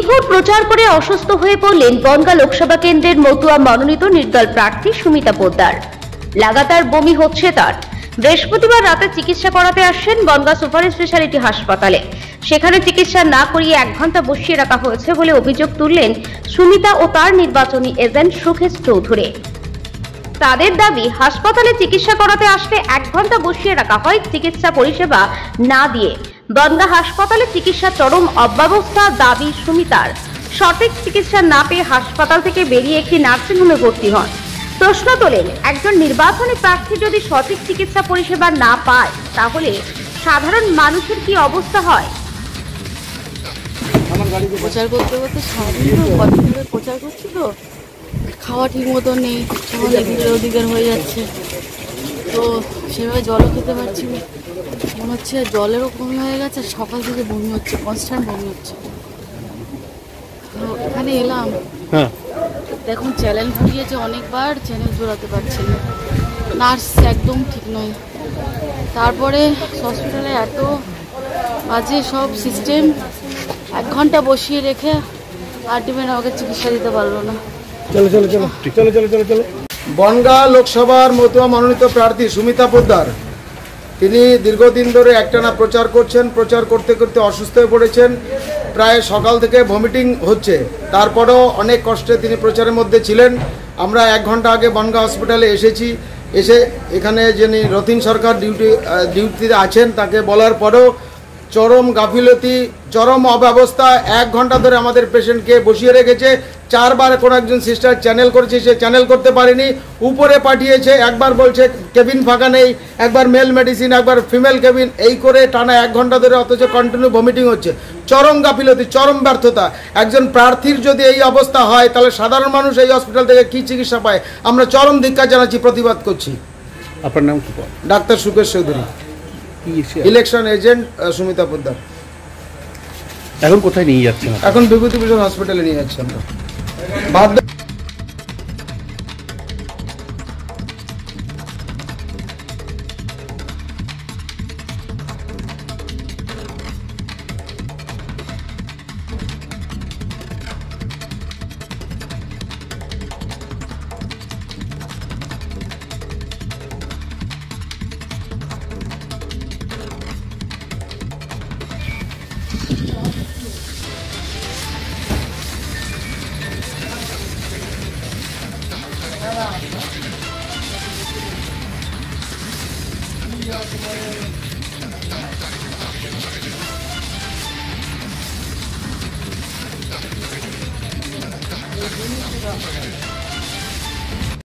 বিস্ফোট প্রচার করে অসুস্থ হয়ে পড়লেন বনগাঁ লোকসভা কেন্দ্রের মতুয়া মনোনীত নির্দল প্রার্থী সুমিতা পোদ্দার। লাগাতার বমি হচ্ছে তার। বৃহস্পতিবার রাতে চিকিৎসা করাতে আসেন বনগাঁ সুপার স্পেশালিটি হাসপাতালে। সেখানে চিকিৎসা না করিয়ে 1 ঘন্টা বসিয়ে রাখা হয়েছে বলে অভিযোগ তুললেন সুমিতা ও তার নির্বাচনী এজেন্ট সুখেশ চৌধুরী। তাদের দাবি, হাসপাতালে চিকিৎসা করাতে আসলে 1 ঘন্টা বসিয়ে রাখা হয় চিকিৎসা পরিষেবা না দিয়ে। বনগাঁ হাসপাতালে চিকিৎসা চরম অব্যবস্থা দাবি সুমিতার। সঠিক চিকিৎসা না পেয়ে হাসপাতাল থেকে বেরিয়ে একটি নার্সিংহোমে ভর্তি হন। প্রশ্ন তোলেন, একজন নির্বাচনী প্রার্থী যদি সঠিক চিকিৎসা পরিষেবা না পায় তাহলে সাধারণ মানুষের কি অবস্থা হয়? প্রচার করতে করতে সারাদিন কদিন ধরে প্রচার করছি তো, খাওয়া ঠিক মতো নেই, সকালে এদিকের ওদিকের হয়ে যাচ্ছে, তো সেভাবে জলও খেতে পারছি না। মনে হচ্ছে জলেরও কমি হয়ে গেছে, সকাল থেকে বমি হচ্ছে, কনস্ট্যান্ট বমি হচ্ছে। তো এখানে এলাম, দেখুন চ্যানেল ঘুরিয়েছে অনেকবার, চ্যানেল জোড়াতে পারছি না, নার্স একদম ঠিক নয়। তারপরে হসপিটালে এত বাজে সব সিস্টেম, 1 ঘন্টা বসিয়ে রেখে আলটিমেট আমাকে চিকিৎসা দিতে পারলো না। বনগাঁ লোকসভার মতুয়া মনোনীত প্রার্থী সুমিতা পোদ্দার, তিনি দীর্ঘদিন ধরে একটানা প্রচার করছেন। প্রচার করতে করতে অসুস্থ হয়ে পড়েছেন, প্রায় সকাল থেকে ভমিটিং হচ্ছে। তারপরেও অনেক কষ্টে তিনি প্রচারের মধ্যে ছিলেন। আমরা 1 ঘন্টা আগে বনগাঁ হসপিটালে এসে এখানে যিনি রতিন সরকার ডিউটিতে আছেন তাকে বলার পরেও চরম গাফিলতি, চরম অব্যবস্থা। 1 ঘন্টা ধরে আমাদের পেশেন্টকে বসিয়ে রেখেছে। 4 বার কোনো একজন সিস্টার চ্যানেল করেছে, সে চ্যানেল করতে পারেনি, উপরে পাঠিয়েছে। একবার বলছে কেবিন ফাঁকা নেই, একবার মেল মেডিসিন, একবার ফিমেল কেবিন, এই করে টানা 1 ঘন্টা ধরে, অথচ কন্টিনিউ ভমিটিং হচ্ছে। চরম গাফিলতি, চরম ব্যর্থতা। একজন প্রার্থীর যদি এই অবস্থা হয় তাহলে সাধারণ মানুষ এই হসপিটাল থেকে কী চিকিৎসা পায়? আমরা চরম ধিক্কার জানাচ্ছি, প্রতিবাদ করছি। আপনার নাম কি? Doctor Sukhesh Chowdhury, election agent Sumita Poddar. এখন কোথায় নিয়ে যাচ্ছেন? এখন বিভূতিভূষণ হসপিটালে নিয়ে যাচ্ছি আমরা। বাধ্য Thank you.